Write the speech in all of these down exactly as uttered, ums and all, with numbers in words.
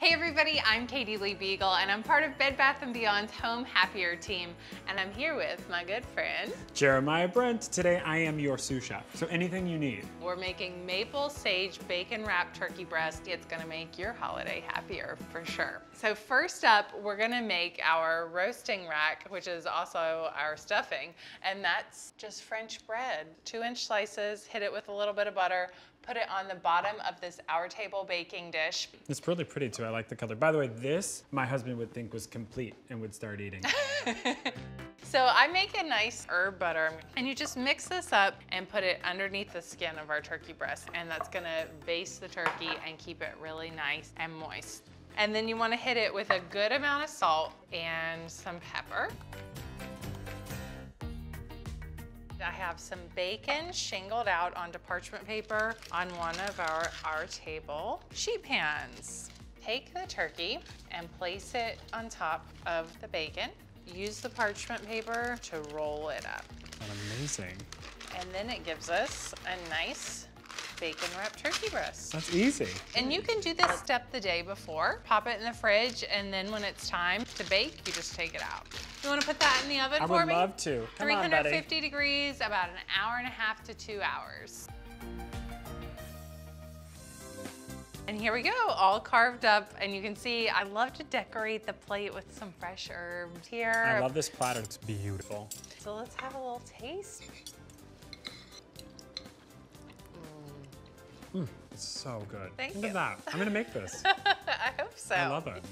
Hey everybody, I'm Katie Lee Beagle and I'm part of Bed Bath and Beyond's Home Happier team. And I'm here with my good friend, Jeremiah Brent. Today I am your sous chef, so anything you need. We're making maple sage bacon wrapped turkey breast. It's gonna make your holiday happier for sure. So first up, we're gonna make our roasting rack, which is also our stuffing. And that's just French bread. Two inch slices, hit it with a little bit of butter, put it on the bottom of this Our Table baking dish. It's really pretty too, I like the color. By the way, this, my husband would think was complete and would start eating. So I make a nice herb butter and you just mix this up and put it underneath the skin of our turkey breast, and that's gonna baste the turkey and keep it really nice and moist. And then you wanna hit it with a good amount of salt and some pepper. I have some bacon shingled out onto parchment paper on one of our Our Table sheet pans. Take the turkey and place it on top of the bacon. Use the parchment paper to roll it up. Amazing. And then it gives us a nice bacon wrapped turkey breast. That's easy. And you can do this step the day before. Pop it in the fridge, and then when it's time to bake, you just take it out. You wanna put that in the oven I for would me? love to. Come three hundred fifty on, buddy. degrees, about an hour and a half to two hours. And here we go, all carved up. And you can see, I love to decorate the plate with some fresh herbs here. I love this platter, it's beautiful. So let's have a little taste. Mm, it's so good. Thank Look you. at that. I'm gonna make this. I hope so. I love it.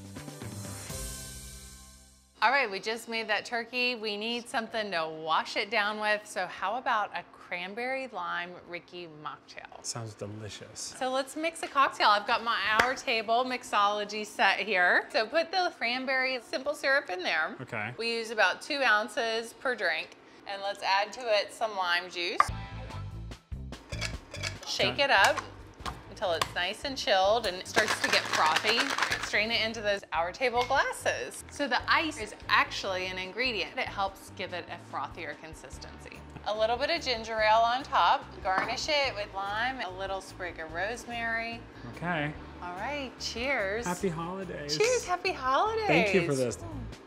All right, we just made that turkey. We need something to wash it down with. So how about a cranberry lime Ricky mocktail? Sounds delicious. So let's mix a cocktail. I've got my Our Table mixology set here. So put the cranberry simple syrup in there. Okay. We use about two ounces per drink. And let's add to it some lime juice. Shake Okay. it up until it's nice and chilled and it starts to get frothy. Strain it into those Our Table glasses. So the ice is actually an ingredient. It helps give it a frothier consistency. A little bit of ginger ale on top. Garnish it with lime, a little sprig of rosemary. Okay. All right, cheers. Happy holidays. Cheers, happy holidays. Thank you for this.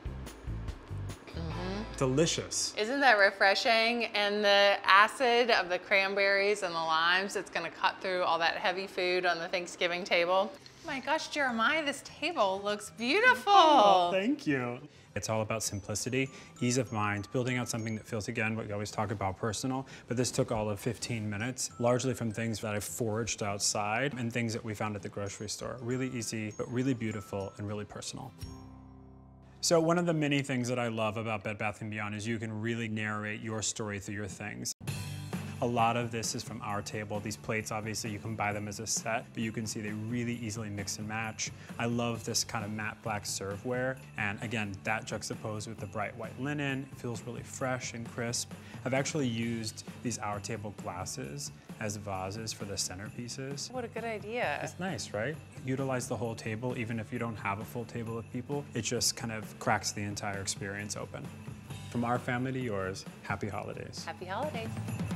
Delicious. Isn't that refreshing? And the acid of the cranberries and the limes, it's gonna cut through all that heavy food on the Thanksgiving table. Oh my gosh, Jeremiah, this table looks beautiful. Oh, thank you. It's all about simplicity, ease of mind, building out something that feels, again, what we always talk about, personal. But this took all of fifteen minutes, largely from things that I foraged outside and things that we found at the grocery store. Really easy, but really beautiful and really personal. So one of the many things that I love about Bed Bath and Beyond is you can really narrate your story through your things. A lot of this is from Our Table. These plates, obviously, you can buy them as a set, but you can see they really easily mix and match. I love this kind of matte black serveware. And again, that juxtaposed with the bright white linen, it feels really fresh and crisp. I've actually used these Our Table glasses as vases for the centerpieces. What a good idea. It's nice, right? Utilize the whole table, even if you don't have a full table of people. It just kind of cracks the entire experience open. From our family to yours, happy holidays. Happy holidays.